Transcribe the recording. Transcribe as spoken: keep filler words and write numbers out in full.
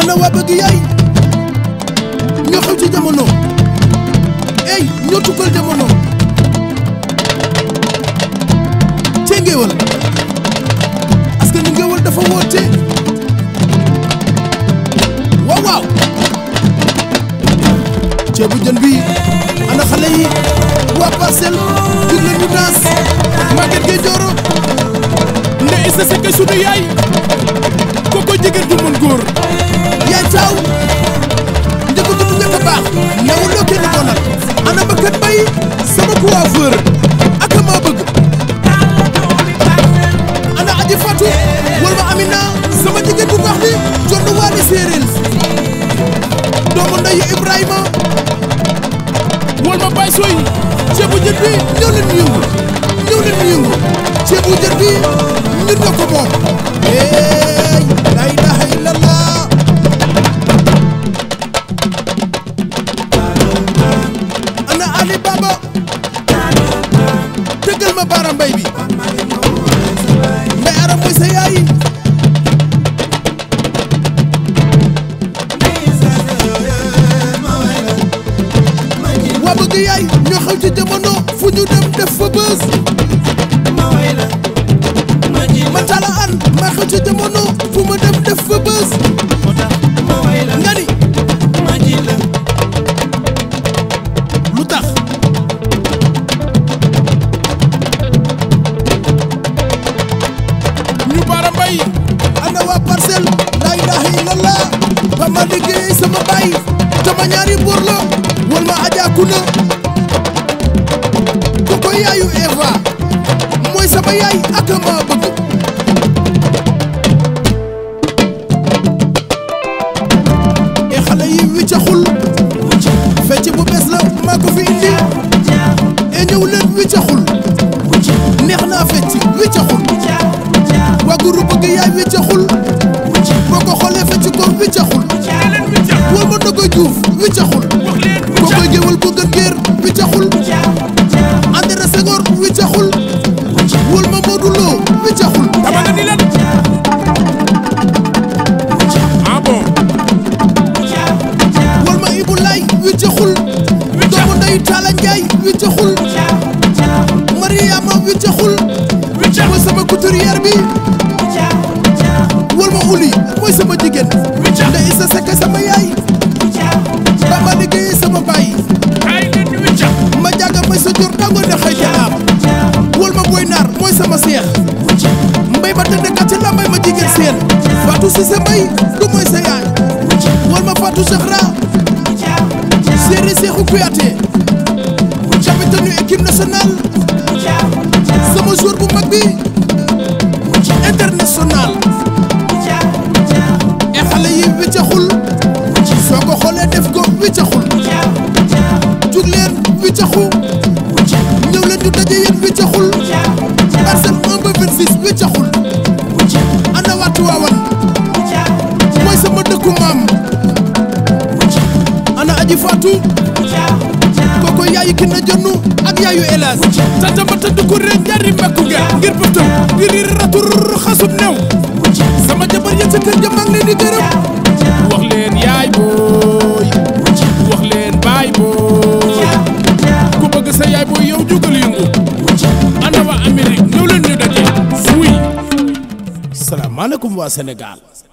ana waa bëgg yaay ñoo xew ci jamono ey ñoo tukkal jamono cee Ngéwël askan wi Ngéwël dafa woote waaw waaw ceebu jën bi ana xale yi waa Parcelles jug leen ñu daas Maguette Gueye Dioro nde Issa Seck sunu yaay koko jigéen du mën góor yaay caaw njëkk du njëkk a baax newuloo kenn bonal ana ma kat bay sama coiffeur ak ma bëgg ana aji Fatou wal ma Amina sama jigéen bu baax bi jonn waali séeréel doomu ndeyu Ibrahima wol ma bay soy ceebu jën bi ñëw leen ñu yëngu ñëw leen ñu yëngu ceebu jën bi ñun nga ko moom eey la ilaha illallah ana Ali Baba tëggal ma baara mbay bi mbay aram mooy sa yaay waa bëgg yaay ñoo xew ci jamono fu ñu dem def fa bës ma tala an maa xew ci jamono fu ma dem def fa bës nga ni lu tax ñu baara mbay ana waa Parcelles la ilaha illallah ba ma liggéey sama baay tama ñaari mbor la wal ma ajakuna koko yaayu Eva mooy sama yaay ak ma bëgg e xale yi wiccaxul fecc bu bees la maa ko fi indi e ñëw leen wiccaxul neex naa fecc wiccaxul waa guru bëgg yaay wiccaxul boo ko xoolee fecc ko wiccaxul wal ma Ndogo Diouf wiccaxul kokoy Géwël bu gën géer wiccaxul André Senghor wiccaxul wal ma Modou Lo wiccaxul dama nga ni leen ah bon wal ma Ibou Laye wiccaxul doomu ndeyu Talla Ndiaye wiccaxul Mariama wiccaxul mooy sama couturière bi wal ma Uli mooy sama jigéen nde Issa Seck sama yaay ba ma liggéey sama baay ay leen ñu wicca ma jàgga may sa jor dango ne xëy jalaam wal ma Boy Naar mooy sama seex mbay ma tëdd kat ci la mbay ma jigéen seen Fatou Cissé Mbay du mooy sa yaay wal ma Fatou Zahra séeri Seexu Kouyaté capitaine équipe nationale sama joueur bu mag bi international e xale yi wiccaxul soo ko xoolee def ko wiccaxul jug leen wiccaxu ñëw leen ñu daje yéen wiccaxul Parcelles un ba vingt-six wiccaxul ana waatu waawan mooy sama dëkku maam ana aji Fatou koko yaayu ki na jonnu ak yaayu Elas tata ba tëdd ko rek ñaari mbakku nga ngir bëtëm ngir ratur xasub new sama jabar ya ca kër ja maa ngi leen di gërëm wax leen yaay booy wax leen baay booy ku bëgg sa yaay booy yow jugal yëngu ana waa Amérique ñëw leen ñu daje suuy salaamaaleykum waa Sénégal